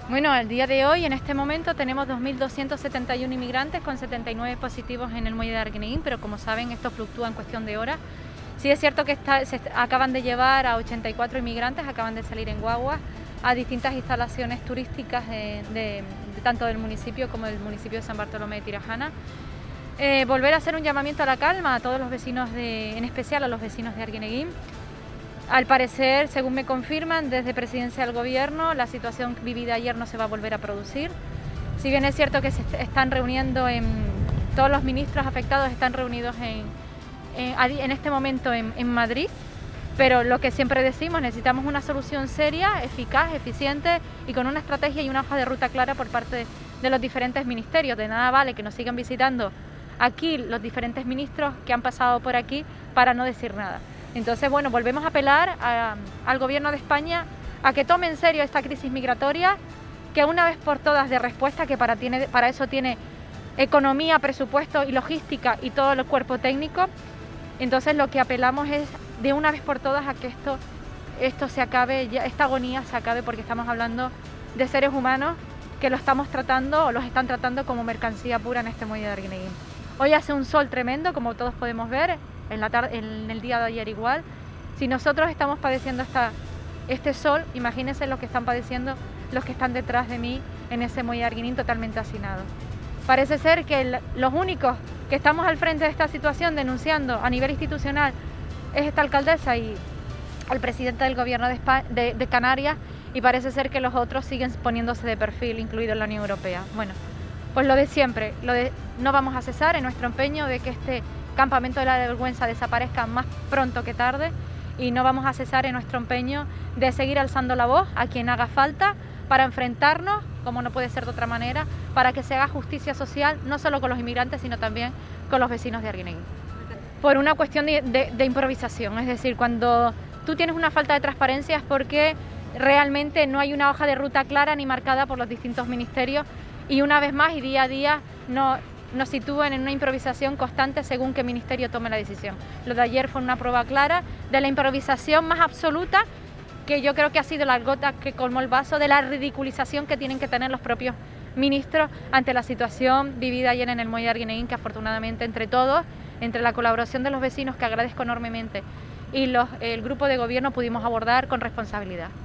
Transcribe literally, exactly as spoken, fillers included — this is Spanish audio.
Bueno, al día de hoy, en este momento, tenemos dos mil doscientos setenta y uno inmigrantes con setenta y nueve positivos en el muelle de Arguineguín, pero como saben, esto fluctúa en cuestión de horas. Sí es cierto que está, se acaban de llevar a ochenta y cuatro inmigrantes, acaban de salir en guagua a distintas instalaciones turísticas de, de, de tanto del municipio como del municipio de San Bartolomé de Tirajana. Eh, volver a hacer un llamamiento a la calma a todos los vecinos, de, en especial a los vecinos de Arguineguín. Al parecer, según me confirman, desde Presidencia del Gobierno, la situación vivida ayer no se va a volver a producir. Si bien es cierto que se están reuniendo, en, todos los ministros afectados están reunidos en, en, en este momento en, en Madrid, pero lo que siempre decimos, necesitamos una solución seria, eficaz, eficiente y con una estrategia y una hoja de ruta clara por parte de, de los diferentes ministerios. De nada vale que nos sigan visitando aquí los diferentes ministros que han pasado por aquí para no decir nada. Entonces, bueno, volvemos a apelar a, al Gobierno de España a que tome en serio esta crisis migratoria, que una vez por todas dé respuesta, que para, tiene, para eso tiene economía, presupuesto y logística y todo el cuerpo técnico. Entonces, lo que apelamos es de una vez por todas a que esto, esto se acabe, ya, esta agonía se acabe, porque estamos hablando de seres humanos que lo estamos tratando o los están tratando como mercancía pura en este muelle de Arguineguín. Hoy hace un sol tremendo, como todos podemos ver. En, la tarde, en el día de ayer igual. Si nosotros estamos padeciendo esta, este sol, imagínense lo que están padeciendo los que están detrás de mí en ese muelle de Arguineguín totalmente hacinado. Parece ser que el, los únicos que estamos al frente de esta situación denunciando a nivel institucional es esta alcaldesa y el presidente del gobierno de, España, de, de Canarias, y parece ser que los otros siguen poniéndose de perfil, incluido la Unión Europea. Bueno, pues lo de siempre, lo de, no vamos a cesar en nuestro empeño de que este campamento de la vergüenza desaparezca más pronto que tarde, y no vamos a cesar en nuestro empeño de seguir alzando la voz a quien haga falta para enfrentarnos, como no puede ser de otra manera, para que se haga justicia social no solo con los inmigrantes sino también con los vecinos de Arguineguín. Por una cuestión de, de, de improvisación, es decir, cuando tú tienes una falta de transparencia es porque realmente no hay una hoja de ruta clara ni marcada por los distintos ministerios, y una vez más y día a día no nos sitúan en una improvisación constante según qué ministerio tome la decisión. Lo de ayer fue una prueba clara de la improvisación más absoluta, que yo creo que ha sido la gota que colmó el vaso, de la ridiculización que tienen que tener los propios ministros ante la situación vivida ayer en el muelle de Arguineguín, que afortunadamente entre todos, entre la colaboración de los vecinos, que agradezco enormemente, y los, el grupo de gobierno, pudimos abordar con responsabilidad.